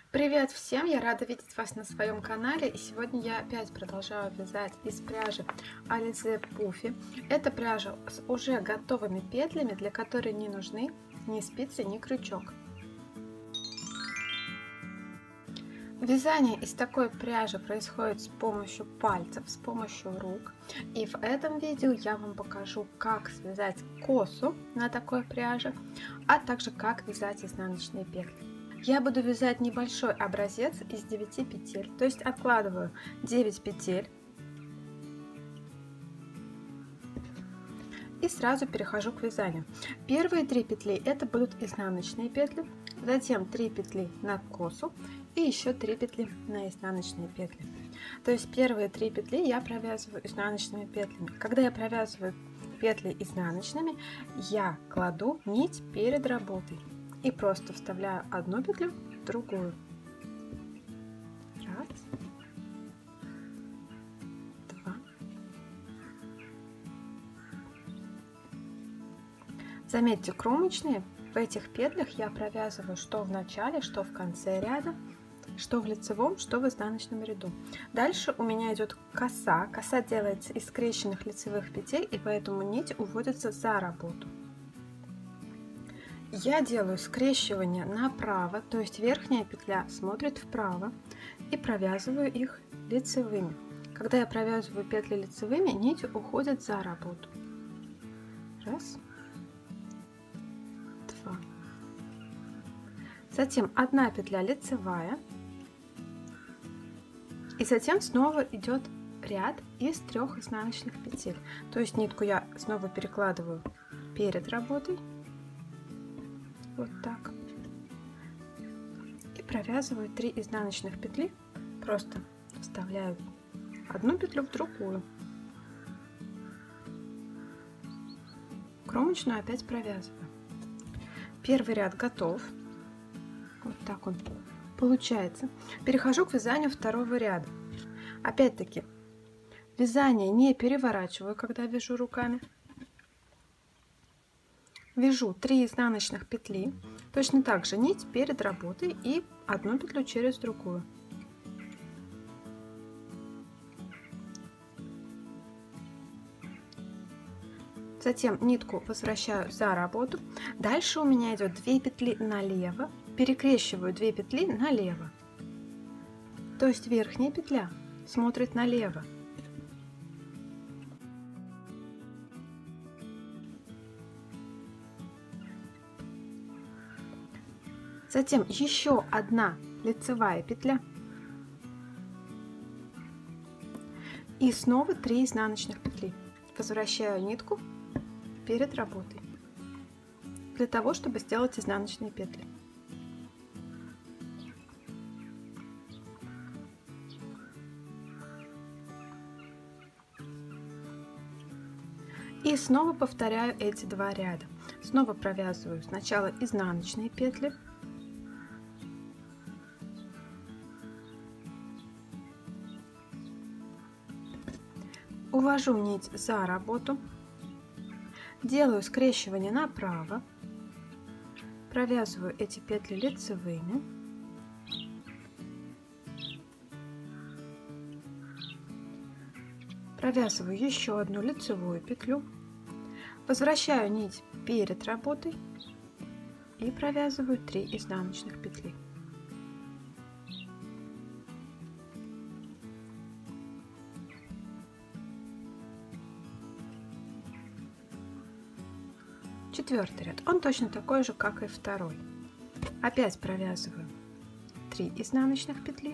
Привет всем! Я рада видеть вас на своем канале. И сегодня я опять продолжаю вязать из пряжи Alize Puffy. Это пряжа с уже готовыми петлями, для которой не нужны ни спицы, ни крючок. Вязание из такой пряжи происходит с помощью пальцев, с помощью рук. И в этом видео я вам покажу, как связать косу на такой пряже, а также как вязать изнаночные петли. Я буду вязать небольшой образец из 9 петель, то есть откладываю 9 петель и сразу перехожу к вязанию. Первые 3 петли это будут изнаночные петли, затем 3 петли на косу и еще 3 петли на изнаночные петли. То есть первые 3 петли я провязываю изнаночными петлями. Когда я провязываю петли изнаночными, я кладу нить перед работой и просто вставляю одну петлю в другую. Раз, два. Заметьте, кромочные в этих петлях я провязываю что в начале, что в конце ряда, что в лицевом, что в изнаночном ряду. Дальше у меня идет коса. Коса делается из скрещенных лицевых петель, и поэтому нить уводится за работу. Я делаю скрещивание направо, то есть верхняя петля смотрит вправо, и провязываю их лицевыми. Когда я провязываю петли лицевыми, нить уходит за работу. Раз, два. Затем одна петля лицевая, и затем снова идет ряд из 3 изнаночных петель. То есть нитку я снова перекладываю перед работой. Вот так. И провязываю 3 изнаночных петли. Просто вставляю одну петлю в другую. Кромочную опять провязываю. Первый ряд готов. Вот так он получается. Перехожу к вязанию второго ряда. Опять-таки, вязание не переворачиваю, когда вяжу руками. Вяжу 3 изнаночных петли, точно так же нить перед работой и одну петлю через другую. Затем нитку возвращаю за работу. Дальше у меня идет 2 петли налево, перекрещиваю 2 петли налево. То есть верхняя петля смотрит налево. Затем еще одна лицевая петля. И снова 3 изнаночных петли. Возвращаю нитку перед работой, для того, чтобы сделать изнаночные петли. И снова повторяю эти 2 ряда. Снова провязываю сначала изнаночные петли. Увожу нить за работу, делаю скрещивание направо, провязываю эти петли лицевыми, провязываю еще одну лицевую петлю, возвращаю нить перед работой и провязываю 3 изнаночных петли. Четвертый ряд, он точно такой же, как и второй. Опять провязываю 3 изнаночных петли.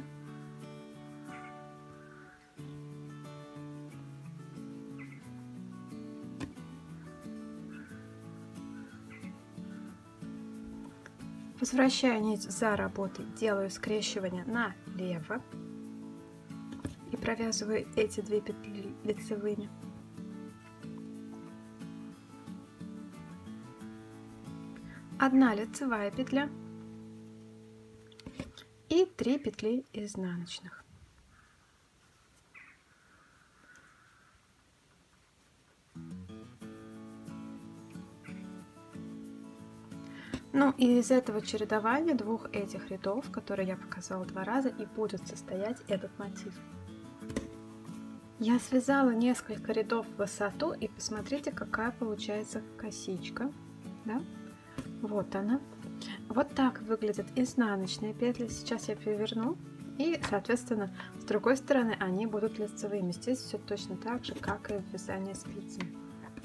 Возвращаю нить за работой, делаю скрещивание налево и провязываю эти 2 петли лицевыми. Одна лицевая петля и 3 петли изнаночных. Ну и из этого чередования двух этих рядов, которые я показала 2 раза, и будет состоять этот мотив. Я связала несколько рядов в высоту, и посмотрите, какая получается косичка. Да? Вот она. Вот так выглядят изнаночные петли. Сейчас я переверну, и, соответственно, с другой стороны они будут лицевыми. Здесь все точно так же, как и в вязании спицами.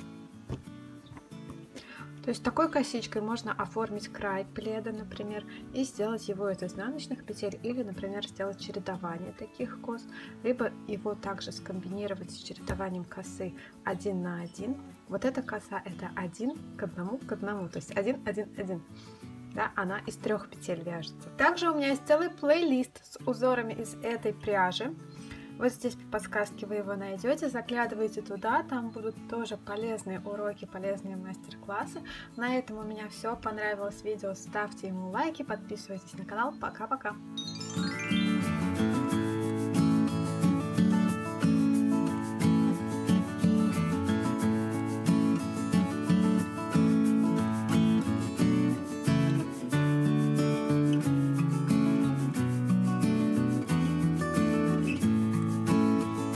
То есть такой косичкой можно оформить край пледа, например, и сделать его из изнаночных петель, или, например, сделать чередование таких кос, либо его также скомбинировать с чередованием косы 1 на 1. Вот эта коса — это 1 к 1 к 1, то есть 1, 1, 1. Да, она из 3 петель вяжется. Также у меня есть целый плейлист с узорами из этой пряжи. Вот здесь по подсказке вы его найдете, заглядывайте туда, там будут тоже полезные уроки, полезные мастер-классы. На этом у меня все. Понравилось видео, ставьте ему лайки, подписывайтесь на канал. Пока-пока!